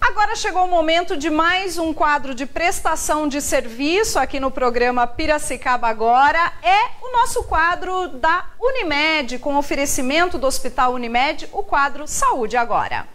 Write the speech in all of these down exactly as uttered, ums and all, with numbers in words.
Agora chegou o momento de mais um quadro de prestação de serviço aqui no programa Piracicaba Agora. É o nosso quadro da Unimed, com oferecimento do Hospital Unimed, o quadro Saúde Agora.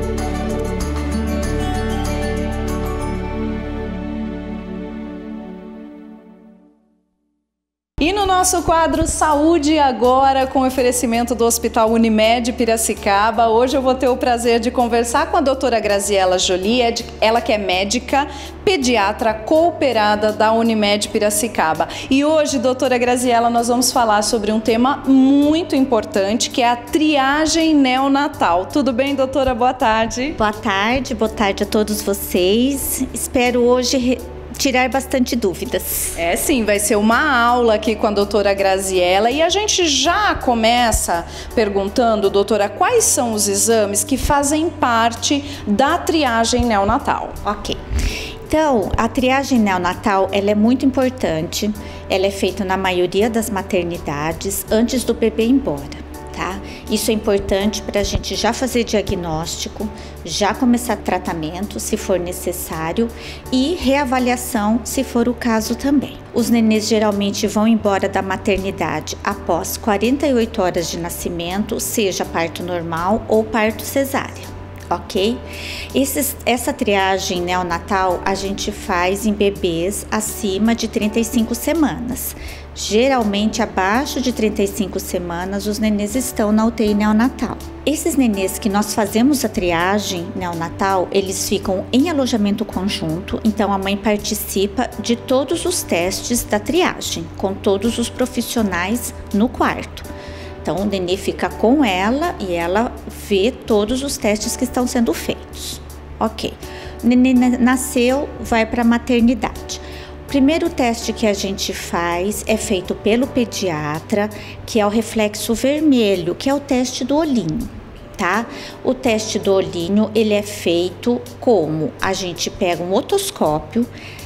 E no nosso quadro Saúde Agora, com oferecimento do Hospital Unimed Piracicaba, hoje eu vou ter o prazer de conversar com a doutora Graziela Jolie, ela que é médica pediatra cooperada da Unimed Piracicaba. E hoje, doutora Graziela, nós vamos falar sobre um tema muito importante, que é a triagem neonatal. Tudo bem, doutora? Boa tarde. Boa tarde, boa tarde a todos vocês. Espero hoje tirar bastante dúvidas. É sim, vai ser uma aula aqui com a doutora Graziela e a gente já começa perguntando, doutora, quais são os exames que fazem parte da triagem neonatal? Ok. Então, a triagem neonatal, ela é muito importante, ela é feita na maioria das maternidades antes do bebê ir embora. Tá? Isso é importante para a gente já fazer diagnóstico, já começar tratamento, se for necessário, e reavaliação, se for o caso também. Os nenês geralmente vão embora da maternidade após quarenta e oito horas de nascimento, seja parto normal ou parto cesárea. Ok? Esses, essa triagem neonatal a gente faz em bebês acima de trinta e cinco semanas. Geralmente, abaixo de trinta e cinco semanas, os nenês estão na U T I neonatal. Esses nenês que nós fazemos a triagem neonatal, eles ficam em alojamento conjunto, então a mãe participa de todos os testes da triagem, com todos os profissionais no quarto. Então, o nenê fica com ela e ela vê todos os testes que estão sendo feitos. Ok. O nenê nasceu, vai para a maternidade. O primeiro teste que a gente faz é feito pelo pediatra, que é o reflexo vermelho, que é o teste do olhinho, tá? O teste do olhinho, ele é feito como? A gente pega um otoscópio,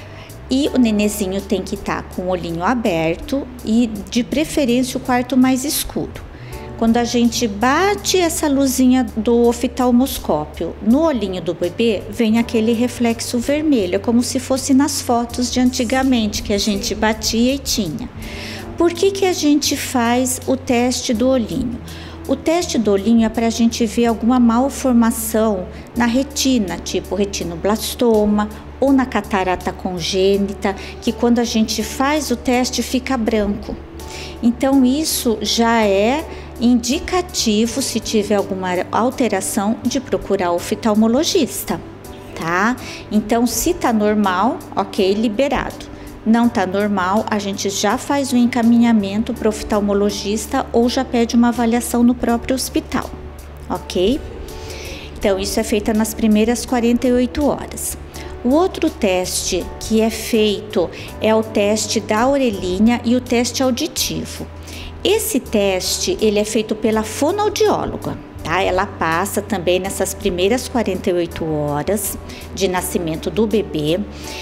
e o nenezinho tem que estar com o olhinho aberto e, de preferência, o quarto mais escuro. Quando a gente bate essa luzinha do oftalmoscópio no olhinho do bebê, vem aquele reflexo vermelho, como se fosse nas fotos de antigamente, que a gente batia e tinha. Por que que a gente faz o teste do olhinho? O teste do olhinho é para a gente ver alguma malformação na retina, tipo retinoblastoma ou na catarata congênita, que quando a gente faz o teste fica branco. Então isso já é indicativo, se tiver alguma alteração, de procurar o oftalmologista, tá? Então, se tá normal, ok, liberado. Não tá normal, a gente já faz o encaminhamento para o oftalmologista ou já pede uma avaliação no próprio hospital, ok? Então, isso é feito nas primeiras quarenta e oito horas. O outro teste que é feito é o teste da orelhinha e o teste auditivo. Esse teste, ele é feito pela fonoaudióloga, tá? Ela passa também nessas primeiras quarenta e oito horas de nascimento do bebê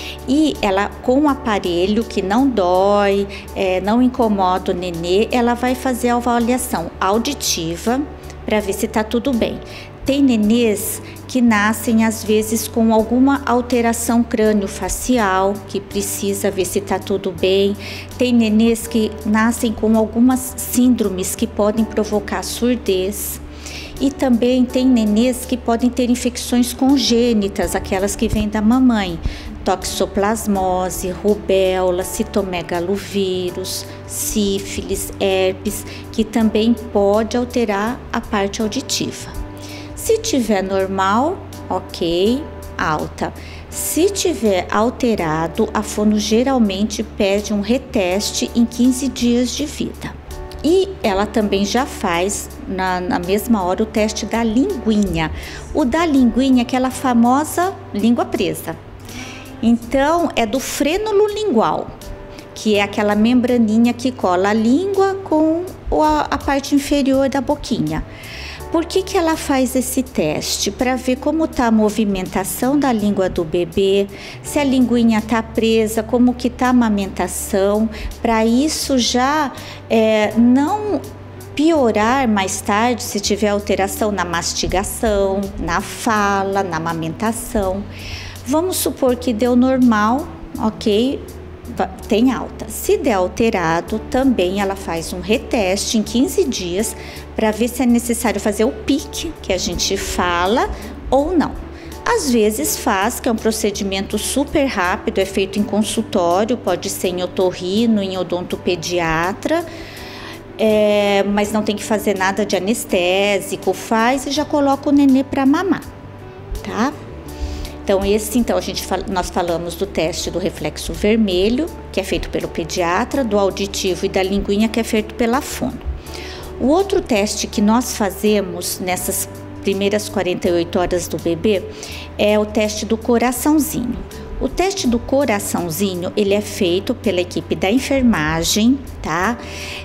e ela, com um aparelho que não dói, é, não incomoda o nenê, ela vai fazer a avaliação auditiva para ver se tá tudo bem. Tem nenês que nascem às vezes com alguma alteração crânio-facial, que precisa ver se está tudo bem. Tem nenês que nascem com algumas síndromes que podem provocar surdez. E também tem nenês que podem ter infecções congênitas, aquelas que vêm da mamãe. Toxoplasmose, rubéola, citomegalovírus, sífilis, herpes, que também pode alterar a parte auditiva. Se tiver normal, ok, alta. Se tiver alterado, a fono geralmente pede um reteste em quinze dias de vida. E ela também já faz, na, na mesma hora, o teste da linguinha. O da linguinha é aquela famosa língua presa. Então, é do frênulo lingual, que é aquela membraninha que cola a língua com a, a parte inferior da boquinha. Por que que ela faz esse teste? Para ver como está a movimentação da língua do bebê, se a linguinha está presa, como que está a amamentação, para isso já é, não piorar mais tarde se tiver alteração na mastigação, na fala, na amamentação. Vamos supor que deu normal, ok, tem alta. Se der alterado, também ela faz um reteste em quinze dias para ver se é necessário fazer o pique, que a gente fala, ou não. Às vezes faz, que é um procedimento super rápido, é feito em consultório, pode ser em otorrino, em odontopediatra, é, mas não tem que fazer nada de anestésico, faz e já coloca o nenê para mamar, tá? Então, esse, então a gente, nós falamos do teste do reflexo vermelho, que é feito pelo pediatra, do auditivo e da linguinha, que é feito pela fono. O outro teste que nós fazemos nessas primeiras quarenta e oito horas do bebê é o teste do coraçãozinho. O teste do coraçãozinho, ele é feito pela equipe da enfermagem, tá?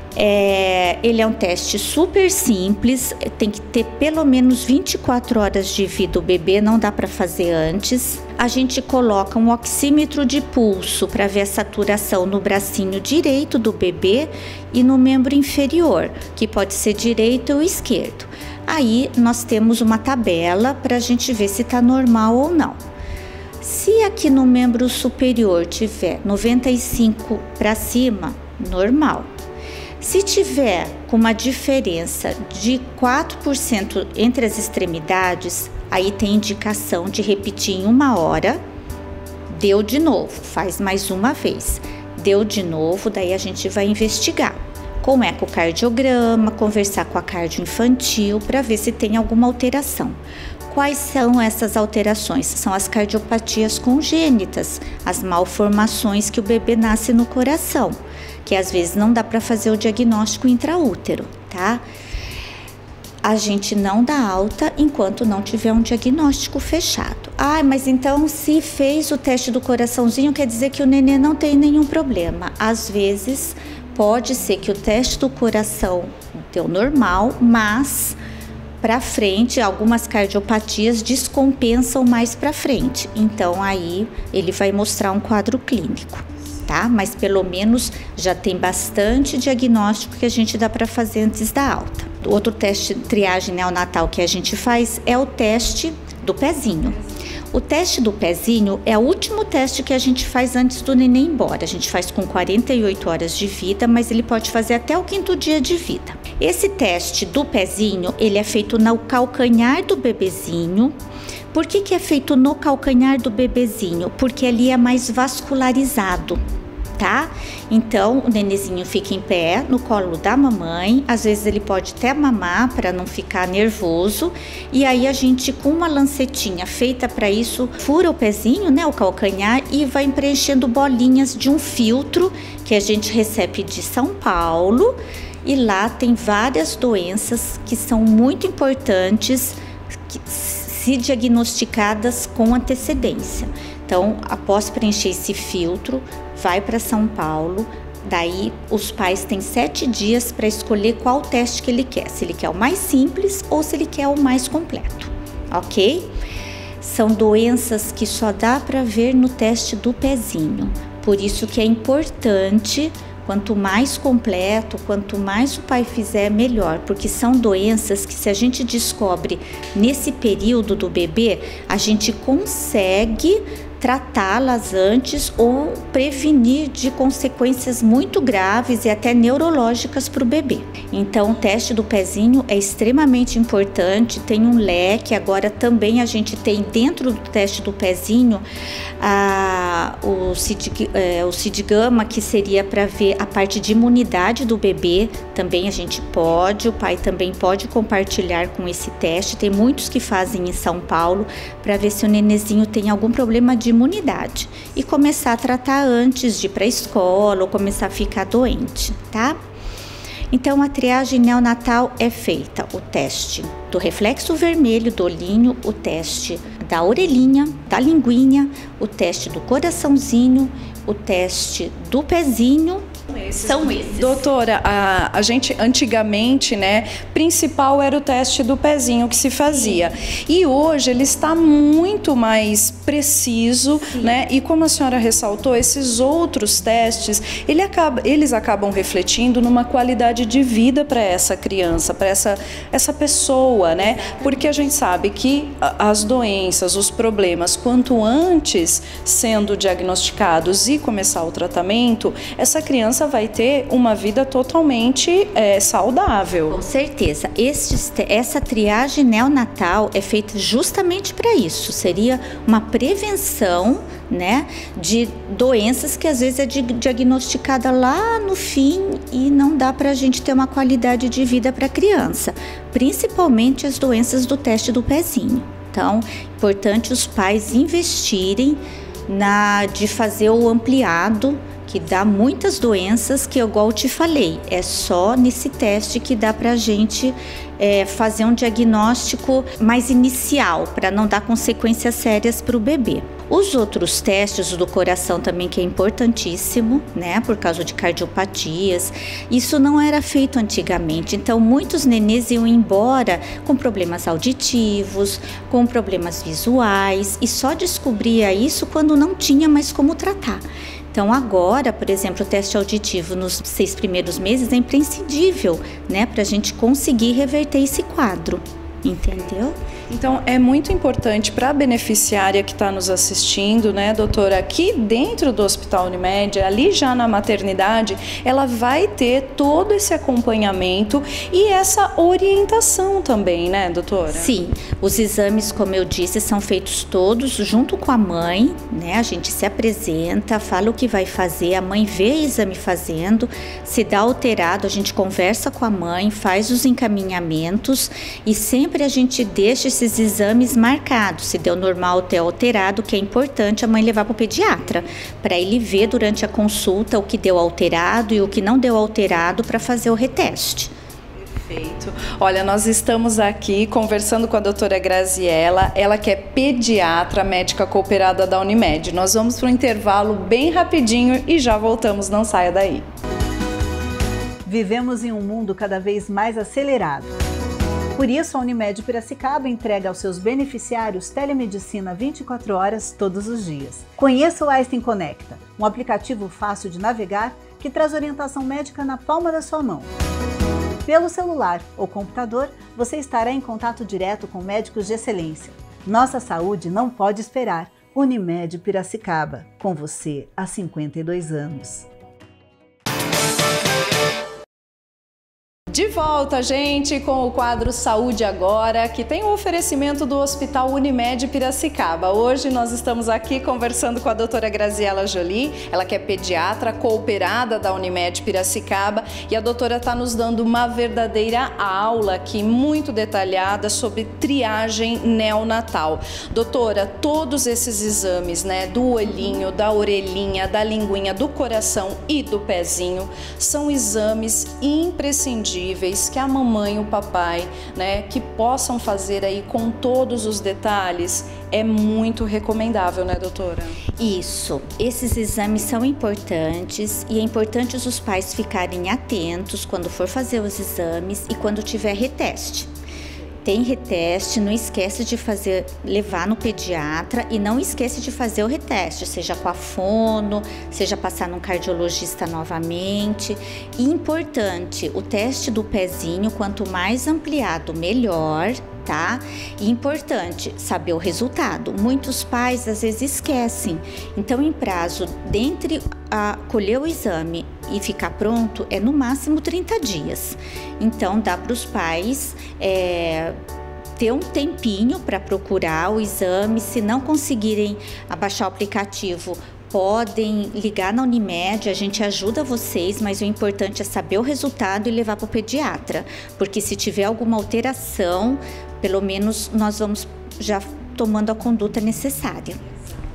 É, ele é um teste super simples, tem que ter pelo menos vinte e quatro horas de vida o bebê, não dá para fazer antes. A gente coloca um oxímetro de pulso para ver a saturação no bracinho direito do bebê e no membro inferior, que pode ser direito ou esquerdo. Aí nós temos uma tabela para a gente ver se está normal ou não. Se aqui no membro superior tiver noventa e cinco para cima, normal. Se tiver com uma diferença de quatro por cento entre as extremidades, aí tem indicação de repetir em uma hora. Deu de novo, faz mais uma vez. Deu de novo, daí a gente vai investigar com ecocardiograma, conversar com a cardio infantil para ver se tem alguma alteração. Quais são essas alterações? São as cardiopatias congênitas, as malformações que o bebê nasce no coração, que às vezes não dá para fazer o diagnóstico intraútero, tá? A gente não dá alta enquanto não tiver um diagnóstico fechado. Ah, mas então se fez o teste do coraçãozinho, quer dizer que o nenê não tem nenhum problema. Às vezes pode ser que o teste do coração deu normal, mas para frente, algumas cardiopatias descompensam mais para frente. Então aí ele vai mostrar um quadro clínico, tá? Mas pelo menos já tem bastante diagnóstico que a gente dá para fazer antes da alta. Outro teste de triagem neonatal que a gente faz é o teste do pezinho. O teste do pezinho é o último teste que a gente faz antes do neném ir embora. A gente faz com quarenta e oito horas de vida, mas ele pode fazer até o quinto dia de vida. Esse teste do pezinho, ele é feito no calcanhar do bebezinho. Por que que é feito no calcanhar do bebezinho? Porque ali é mais vascularizado, tá? Então, o nenezinho fica em pé no colo da mamãe, às vezes ele pode até mamar para não ficar nervoso, e aí a gente, com uma lancetinha feita para isso, fura o pezinho, né, o calcanhar, e vai preenchendo bolinhas de um filtro que a gente recebe de São Paulo, e lá tem várias doenças que são muito importantes, que, se diagnosticadas com antecedência. Então, após preencher esse filtro, vai para São Paulo, daí os pais têm sete dias para escolher qual teste que ele quer, se ele quer o mais simples ou se ele quer o mais completo, ok? São doenças que só dá para ver no teste do pezinho, por isso que é importante, quanto mais completo, quanto mais o pai fizer, melhor, porque são doenças que se a gente descobre nesse período do bebê, a gente consegue tratá-las antes ou prevenir de consequências muito graves e até neurológicas para o bebê. Então, o teste do pezinho é extremamente importante, tem um leque, agora também a gente tem dentro do teste do pezinho a, o, CID, é, o CID-Gama, que seria para ver a parte de imunidade do bebê, também a gente pode, o pai também pode compartilhar com esse teste, tem muitos que fazem em São Paulo, para ver se o nenezinho tem algum problema de imunidade e começar a tratar antes de ir para a escola ou começar a ficar doente, tá? Então, a triagem neonatal é feita o teste do reflexo vermelho do olhinho, o teste da orelhinha, da linguinha, o teste do coraçãozinho, o teste do pezinho Esses. São esses. Doutora, a, a gente antigamente, né, principal era o teste do pezinho que se fazia. Sim. E hoje ele está muito mais preciso, sim, né? E como a senhora ressaltou, esses outros testes, ele acaba, eles acabam refletindo numa qualidade de vida para essa criança, para essa, essa pessoa, né? Exatamente. Porque a gente sabe que as doenças, os problemas, quanto antes sendo diagnosticados e começar o tratamento, essa criança vai ter uma vida totalmente é, saudável. Com certeza. Este, essa triagem neonatal é feita justamente para isso. Seria uma prevenção, né, de doenças que às vezes é diagnosticada lá no fim e não dá para a gente ter uma qualidade de vida para a criança. Principalmente as doenças do teste do pezinho. Então, importante os pais investirem na, de fazer o ampliado, que dá muitas doenças que, igual eu te falei, é só nesse teste que dá pra gente é, fazer um diagnóstico mais inicial, para não dar consequências sérias para o bebê. Os outros testes do coração também, que é importantíssimo, né, por causa de cardiopatias, isso não era feito antigamente, então muitos nenês iam embora com problemas auditivos, com problemas visuais, e só descobria isso quando não tinha mais como tratar. Então agora, por exemplo, o teste auditivo nos seis primeiros meses é imprescindível, né, para a gente conseguir reverter esse quadro, entendeu? Então é muito importante para a beneficiária que está nos assistindo, né, doutora, aqui dentro do Hospital Unimed, ali já na maternidade, ela vai ter todo esse acompanhamento e essa orientação também, né, doutora? Sim, os exames, como eu disse, são feitos todos junto com a mãe, né, a gente se apresenta, fala o que vai fazer, a mãe vê o exame fazendo, se dá alterado, a gente conversa com a mãe, faz os encaminhamentos e sempre a gente deixa esses exames marcados, se deu normal ou deu alterado, que é importante a mãe levar para o pediatra, para ele ver durante a consulta o que deu alterado e o que não deu alterado para fazer o reteste. Perfeito. Olha, nós estamos aqui conversando com a doutora Graziella, ela que é pediatra, médica cooperada da Unimed. Nós vamos para um intervalo bem rapidinho e já voltamos, não saia daí. Vivemos em um mundo cada vez mais acelerado. Por isso, a Unimed Piracicaba entrega aos seus beneficiários telemedicina vinte e quatro horas todos os dias. Conheça o Einstein Conecta, um aplicativo fácil de navegar que traz orientação médica na palma da sua mão. Pelo celular ou computador, você estará em contato direto com médicos de excelência. Nossa saúde não pode esperar. Unimed Piracicaba, com você há cinquenta e dois anos. De volta, gente, com o quadro Saúde Agora, que tem o oferecimento do Hospital Unimed Piracicaba. Hoje nós estamos aqui conversando com a doutora Graziella Jolie, ela que é pediatra cooperada da Unimed Piracicaba, e a doutora está nos dando uma verdadeira aula aqui, muito detalhada, sobre triagem neonatal. Doutora, todos esses exames, né, do olhinho, da orelhinha, da linguinha, do coração e do pezinho, são exames imprescindíveis que a mamãe e o papai, né, que possam fazer aí com todos os detalhes, é muito recomendável, né, doutora? Isso, esses exames são importantes e é importante os pais ficarem atentos quando for fazer os exames e quando tiver reteste. Tem reteste, não esquece de fazer, levar no pediatra e não esquece de fazer o reteste, seja com a fono, seja passar num cardiologista novamente. E importante, o teste do pezinho, quanto mais ampliado, melhor, tá? E importante, saber o resultado. Muitos pais às vezes esquecem. Então, em prazo, dentre a colher o exame e ficar pronto, é no máximo trinta dias. Então, dá para os pais é, ter um tempinho para procurar o exame. Se não conseguirem abaixar o aplicativo, podem ligar na Unimed, a gente ajuda vocês, mas o importante é saber o resultado e levar para o pediatra, porque se tiver alguma alteração, pelo menos nós vamos já tomando a conduta necessária.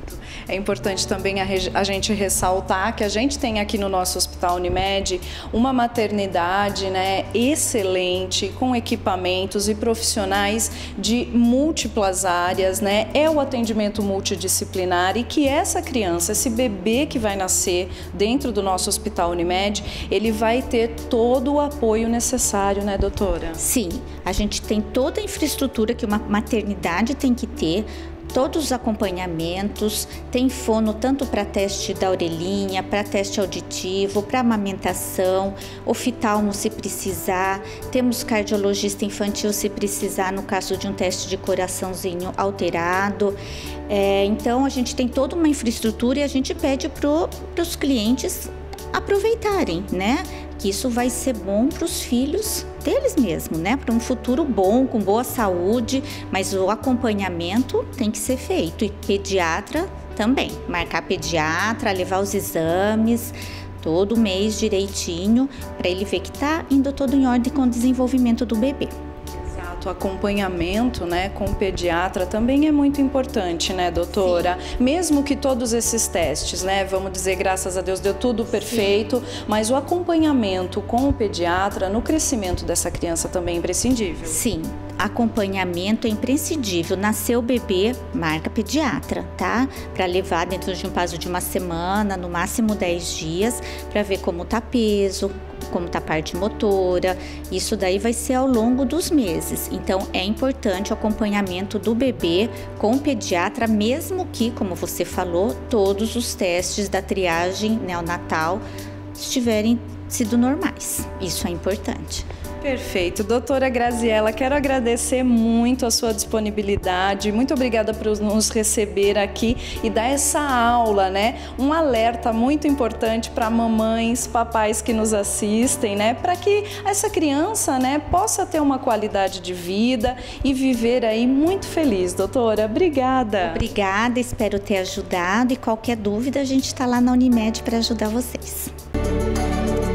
É importante também a, a gente ressaltar que a gente tem aqui no nosso Hospital Unimed uma maternidade, né, excelente, com equipamentos e profissionais de múltiplas áreas, né? É o atendimento multidisciplinar e que essa criança, esse bebê que vai nascer dentro do nosso Hospital Unimed, ele vai ter todo o apoio necessário, né, doutora? Sim, a gente tem toda a infraestrutura que uma maternidade tem que ter, todos os acompanhamentos, tem fono tanto para teste da orelhinha, para teste auditivo, para amamentação, oftalmo se precisar, temos cardiologista infantil se precisar no caso de um teste de coraçãozinho alterado. É, então a gente tem toda uma infraestrutura e a gente pede para os clientes aproveitarem, né? Que isso vai ser bom para os filhos deles mesmo, né? Para um futuro bom, com boa saúde, mas o acompanhamento tem que ser feito. E pediatra também, marcar pediatra, levar os exames todo mês direitinho, para ele ver que tá indo tudo em ordem com o desenvolvimento do bebê. O acompanhamento, né, com o pediatra também é muito importante, né, doutora? Sim. Mesmo que todos esses testes, né, vamos dizer, graças a Deus deu tudo perfeito, sim, mas o acompanhamento com o pediatra no crescimento dessa criança também é imprescindível. Sim, acompanhamento é imprescindível. Nasceu o bebê, marca pediatra, tá? Para levar dentro de um prazo de uma semana, no máximo dez dias, para ver como tá peso, como tá a parte motora. Isso daí vai ser ao longo dos meses. Então é importante o acompanhamento do bebê com o pediatra, mesmo que, como você falou, todos os testes da triagem neonatal estiverem sido normais. Isso é importante. Perfeito. Doutora Graziela, quero agradecer muito a sua disponibilidade. Muito obrigada por nos receber aqui e dar essa aula, né? Um alerta muito importante para mamães, papais que nos assistem, né? Para que essa criança, né, possa ter uma qualidade de vida e viver aí muito feliz. Doutora, obrigada. Obrigada, espero ter ajudado e qualquer dúvida a gente está lá na Unimed para ajudar vocês.